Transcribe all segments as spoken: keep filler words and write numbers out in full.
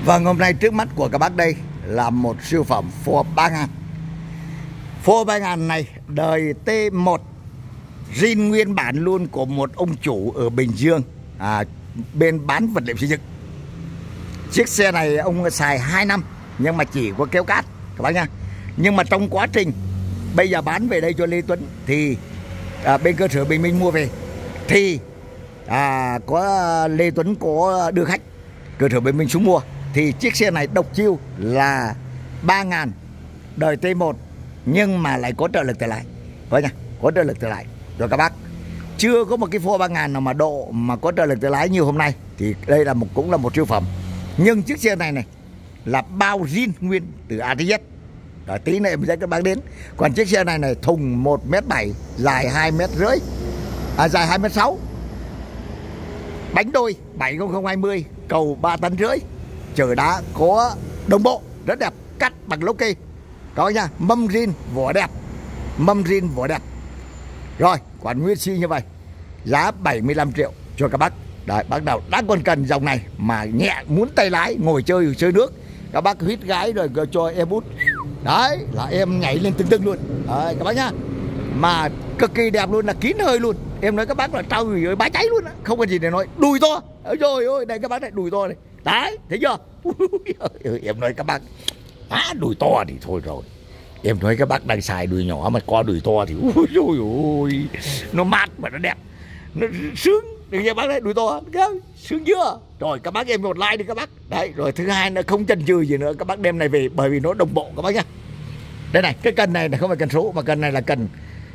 Vâng, hôm nay trước mắt của các bác đây là một siêu phẩm Ford ba ngàn. Ford ba ngàn này đời T một, zin nguyên bản luôn của một ông chủ ở Bình Dương, à, bên bán vật liệu xây dựng. Chiếc xe này ông xài hai năm nhưng mà chỉ có kéo cát các bác nha. Nhưng mà trong quá trình bây giờ bán về đây cho Lê Tuấn thì à, bên cơ sở Bình Minh mua về thì à, có Lê Tuấn có đưa khách cơ sở Bình Minh xuống mua, thì chiếc xe này độc chiêu là ba ngàn đời T một nhưng mà lại có trợ lực tự lái. Có nha, có trợ lực tự lái rồi các bác. Chưa có một cái Ford ba ngàn nào mà độ mà có trợ lực tự lái như hôm nay, thì đây là một cũng là một siêu phẩm. Nhưng chiếc xe này này là bao zin nguyên từ A tới Z. Rồi tí nữa em sẽ các bác đến. Còn chiếc xe này này thùng một mét bảy, dài hai mét rưỡi, à, dài hai mét sáu, bánh đôi bảy không không hai không, cầu ba tấn rưỡi, chở đá có đồng bộ rất đẹp, cắt bằng lốp kê đó nha, mâm zin vỏ đẹp, mâm zin vỏ đẹp. Rồi còn nguyên si như vậy, giá bảy mươi lăm triệu cho các bác. Đấy, bác nào đã còn cần dòng này mà nhẹ, muốn tay lái ngồi chơi chơi nước, các bác huýt gái rồi cho em út, đấy là em nhảy lên tưng tưng luôn. Đấy các bác nhá, mà cực kỳ đẹp luôn, là kín hơi luôn. Em nói các bác là trao gửi ơi bá cháy luôn á, không có gì để nói. Đùi to, rồi ôi đây các bác này, đùi to này, đấy thấy chưa. Em nói các bác á, đùi to thì thôi rồi. Em nói các bác đang xài đùi nhỏ mà có đùi to thì ôi ôi ôi, nó mát mà nó đẹp, nó sướng. Đừng nghe bác đấy, đùi to sướng chưa. Rồi các bác em một like đi các bác. Đấy, rồi thứ hai nó không chần chừ gì nữa, các bác đem này về bởi vì nó đồng bộ các bác nhá. Đây này, cái cần này là không phải cần số, mà cần này là cần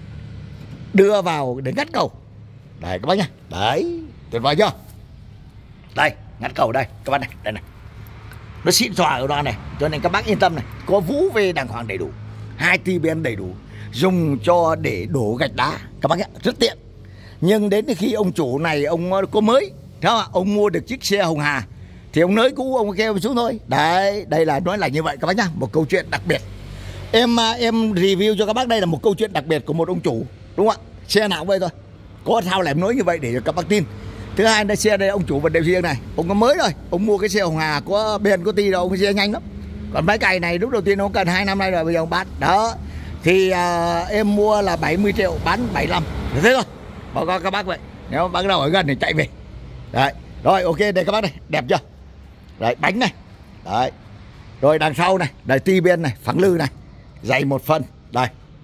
đưa vào để ngắt cầu. Đấy các bác nhá. Đấy, tuyệt vời chưa. Đây, ngắt cầu đây các bác này, đây này, nó xịn xòa ở đoạn này, cho nên các bác yên tâm này. Có vũ về đàng hoàng đầy đủ, hai ti bi en đầy đủ, dùng cho để đổ gạch đá các bác nhá, rất tiện. Nhưng đến khi ông chủ này ông có mới, thấy không ạ? Ông mua được chiếc xe Hồng Hà thì ông nới cũ ông kêu xuống thôi. Đấy, đây là nói là như vậy các bác nhá. Một câu chuyện đặc biệt. Em em review cho các bác, đây là một câu chuyện đặc biệt của một ông chủ, đúng không ạ? Xe nào cũng vậy thôi. Có sao lại nói như vậy để cho các bác tin. Thứ hai là xe đây ông chủ vật liệu riêng này, ông có mới rồi, ông mua cái xe Hồng Hà có bên có ti đâu, ông cái xe nhanh lắm. Còn máy cày này lúc đầu tiên ông cần hai năm nay rồi, bây giờ ông bán. Đó. Thì à, em mua là bảy mươi triệu, bán bảy mươi lăm. Thế thôi. Báo cáo các bác vậy. Nếu bác nào ở gần thì chạy về. Đấy. Rồi ok, đây các bác này, đẹp chưa? Đấy, bánh này. Đấy. Rồi đằng sau này, đây ti bi en này, phẳng lư này, dày một phân. Đây.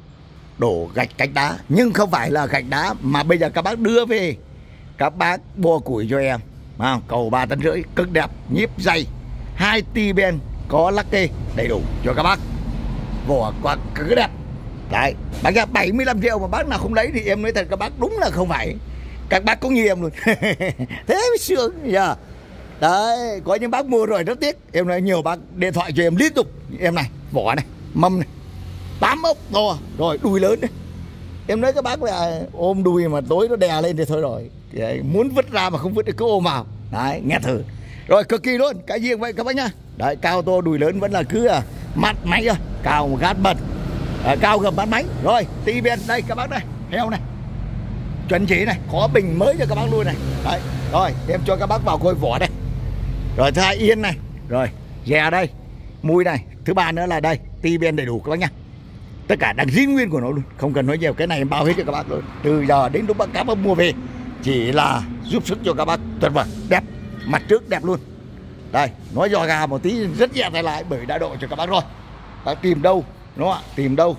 Đổ gạch cạch đá, nhưng không phải là gạch đá mà bây giờ các bác đưa về, các bác bua củi cho em. À, cầu ba tấn rưỡi, cực đẹp, nhíp dày, hai ti bi en có lắc kê đầy đủ cho các bác. Vỏ quá cực đẹp. Đấy, bác ra bảy mươi lăm triệu mà bác nào không lấy thì em nói thật các bác, đúng là không phải. Các bác cũng như em luôn. Thế mới sướng giờ. Đấy, có những bác mua rồi rất tiếc. Em nói nhiều bác điện thoại cho em liên tục. Em này, vỏ này, mâm này, tám ốc to, rồi đùi lớn đấy. Em nói các bác là ôm đùi mà tối nó đè lên thì thôi rồi. Đấy, muốn vứt ra mà không vứt được cứ ôm vào. Đấy, nghe thử. Rồi cực kỳ luôn, cái riêng vậy các bác nhá. Đấy, cao to đùi lớn vẫn là cứ à, mặt máy thôi, cao một gát bật. À, cao gầm bán bánh. Rồi ti bi en đây các bác đây, heo này chuẩn chỉ này, có bình mới cho các bác luôn này. Đấy, rồi em cho các bác vào coi vỏ đây. Rồi thứ hai yên này, rồi dè đây, mùi này. Thứ ba nữa là đây, ti bi en đầy đủ các bác nhá. Tất cả đang zin nguyên của nó luôn, không cần nói nhiều, cái này em bao hết cho các bác luôn. Từ giờ đến lúc các bác mua về chỉ là giúp sức cho các bác, tuyệt vời, đẹp, mặt trước đẹp luôn. Đây, nói giò gà một tí rất nhẹ tay lái bởi đã độ cho các bác rồi. Bác tìm đâu, đúng không ạ? Tìm đâu?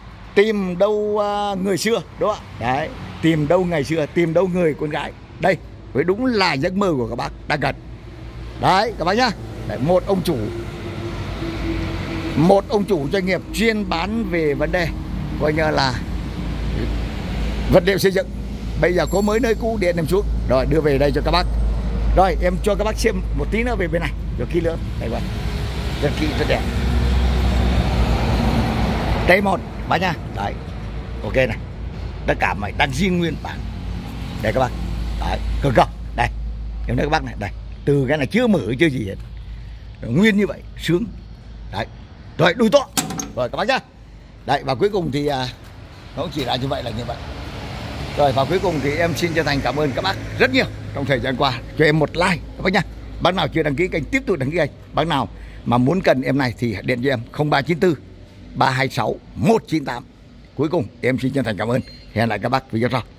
Tìm đâu uh, người xưa, đúng không ạ? Đấy, tìm đâu ngày xưa, tìm đâu người con gái. Đây, với đúng là giấc mơ của các bác đang cần. Đấy, các bác nhá. Đấy, một ông chủ Một ông chủ doanh nghiệp chuyên bán về vấn đề coi như là vật liệu xây dựng. Bây giờ có mới nơi cũ điện em xuống, rồi đưa về đây cho các bác. Rồi em cho các bác xem một tí nữa về bên này, rồi kỹ lưỡng. Đây vậy, rất kỹ, rất đẹp. T một bác nha. Đấy, ok này, tất cả mày đang zin nguyên bản. Đây các bác. Đấy, cực không? Đây, em nói các bác này, đây, từ cái này chưa mở chưa gì hết, nguyên như vậy, sướng. Đấy, rồi đuôi to. Rồi các bác nhá. Đấy, và cuối cùng thì à, nó cũng chỉ là như vậy là như vậy. Rồi và cuối cùng thì em xin chân thành cảm ơn các bác rất nhiều trong thời gian qua cho em một like các bác nhá. Bác nào chưa đăng ký kênh tiếp tục đăng ký kênh. Bác nào mà muốn cần em này thì điện cho em không ba chín tư ba hai sáu một chín tám. Cuối cùng em xin chân thành cảm ơn. Hẹn lại các bác video sau.